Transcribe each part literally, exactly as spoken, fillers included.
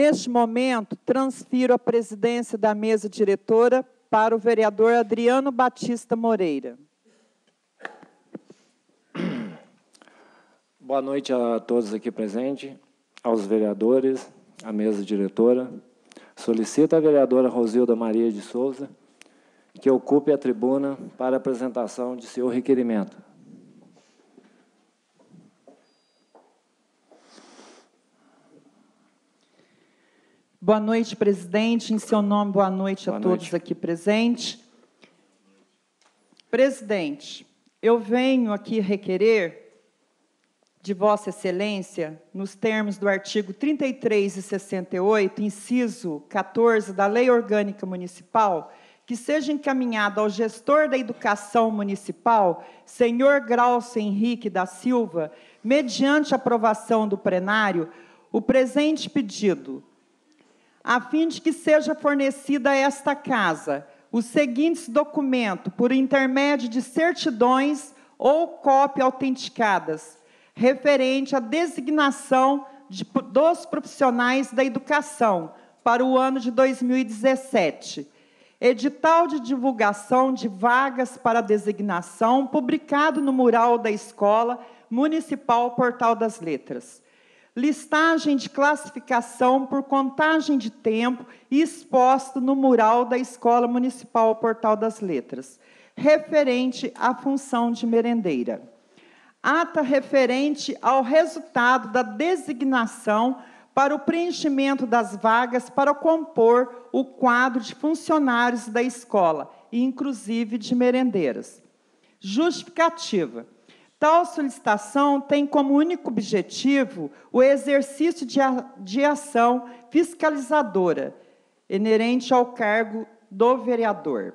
Neste momento, transfiro a presidência da mesa diretora para o vereador Adriano Batista Moreira. Boa noite a todos aqui presentes, aos vereadores, à mesa diretora. Solicito à vereadora Rosilda Maria de Souza que ocupe a tribuna para a apresentação de seu requerimento. Boa noite, presidente. Em seu nome, boa noite boa a todos noite. aqui presentes. Presidente, eu venho aqui requerer de Vossa Excelência, nos termos do artigo trinta e três e sessenta e oito, inciso quatorze da Lei Orgânica Municipal, que seja encaminhado ao gestor da Educação Municipal, senhor Graucio Henrique da Silva, mediante aprovação do plenário, o presente pedido, a fim de que seja fornecida a esta Casa os seguintes documentos, por intermédio de certidões ou cópia autenticadas, referente à designação de, dos profissionais da educação para o ano de dois mil e dezessete. Edital de divulgação de vagas para designação, publicado no mural da Escola Municipal Portal das Letras. Listagem de classificação por contagem de tempo e exposto no mural da Escola Municipal Portal das Letras, referente à função de merendeira. Ata referente ao resultado da designação para o preenchimento das vagas para compor o quadro de funcionários da escola, inclusive de merendeiras. Justificativa. Tal solicitação tem como único objetivo o exercício de, a, de ação fiscalizadora, inerente ao cargo do vereador.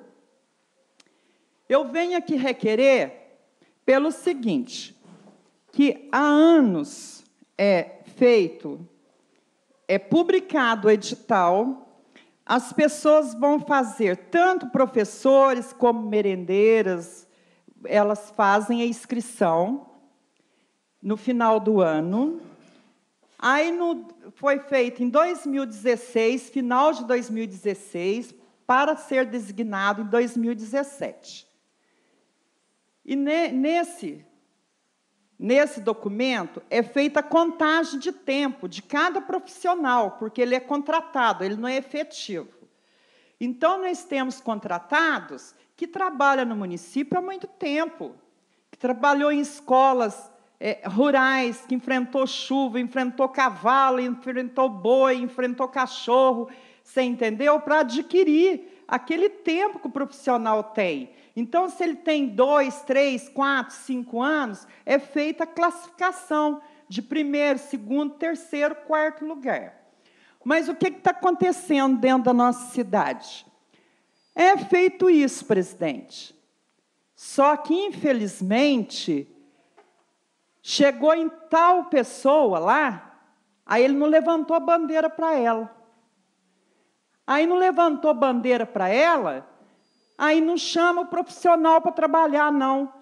Eu venho aqui requerer pelo seguinte, que há anos é feito, é publicado o edital, as pessoas vão fazer, tanto professores como merendeiras, elas fazem a inscrição no final do ano. Aí no, foi feito em dois mil e dezesseis, final de dois mil e dezesseis, para ser designado em dois mil e dezessete. E ne, nesse, nesse documento é feita a contagem de tempo de cada profissional, porque ele é contratado, ele não é efetivo. Então, nós temos contratados que trabalham no município há muito tempo, que trabalhou em escolas é, rurais, que enfrentou chuva, enfrentou cavalo, enfrentou boi, enfrentou cachorro, você entendeu? Para adquirir aquele tempo que o profissional tem. Então, se ele tem dois, três, quatro, cinco anos, é feita a classificação de primeiro, segundo, terceiro, quarto lugar. Mas o que está acontecendo dentro da nossa cidade? É feito isso, presidente. Só que, infelizmente, chegou em tal pessoa lá, aí ele não levantou a bandeira para ela. Aí não levantou bandeira para ela, aí não chama o profissional para trabalhar, não.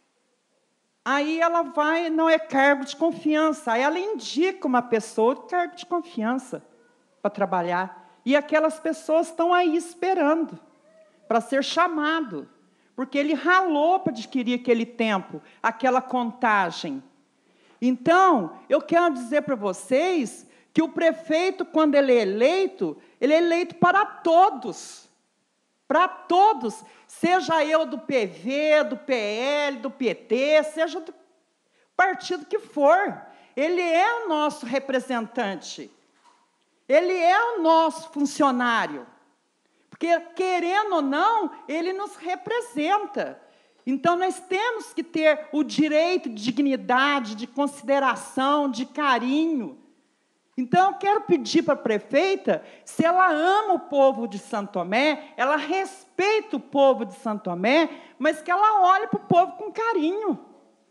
Aí ela vai, não é cargo de confiança, aí ela indica uma pessoa de cargo de confiança para trabalhar. E aquelas pessoas estão aí esperando para ser chamado, porque ele ralou para adquirir aquele tempo, aquela contagem. Então, eu quero dizer para vocês que o prefeito, quando ele é eleito, ele é eleito para todos, para todos, seja eu do P V, do P L, do P T, seja do partido que for, ele é o nosso representante, ele é o nosso funcionário, porque, querendo ou não, ele nos representa. Então, nós temos que ter o direito de dignidade, de consideração, de carinho. Então, eu quero pedir para a prefeita, se ela ama o povo de Santo Tomé, ela respeita o povo de Santo Tomé, mas que ela olhe para o povo com carinho.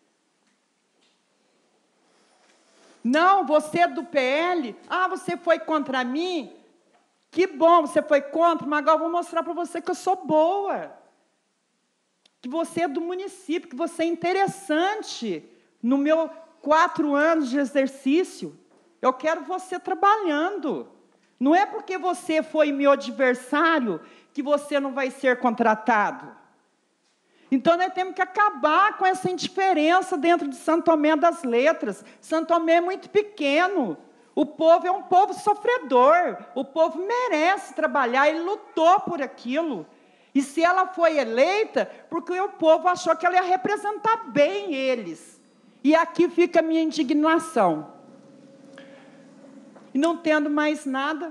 Não, você é do P L, ah, você foi contra mim, que bom, você foi contra, mas agora eu vou mostrar para você que eu sou boa, que você é do município, que você é interessante no meu quatro anos de exercício. Eu quero você trabalhando, Não é porque você foi meu adversário que você não vai ser contratado. Então, nós temos que acabar com essa indiferença dentro de Santo Tomé das Letras. Santo Tomé é muito pequeno. O povo é um povo sofredor. O povo merece trabalhar. Ele lutou por aquilo. E se ela foi eleita, porque o povo achou que ela ia representar bem eles. E aqui fica a minha indignação. E não tendo mais nada...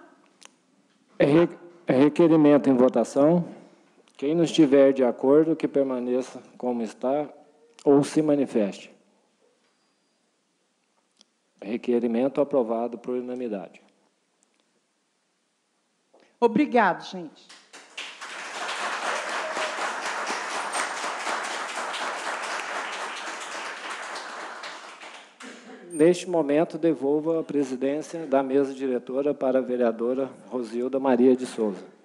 É requerimento em votação. Quem não estiver de acordo, que permaneça como está ou se manifeste. Requerimento aprovado por unanimidade. Obrigado, gente. Neste momento, devolvo a presidência da mesa diretora para a vereadora Rosilda Maria de Souza.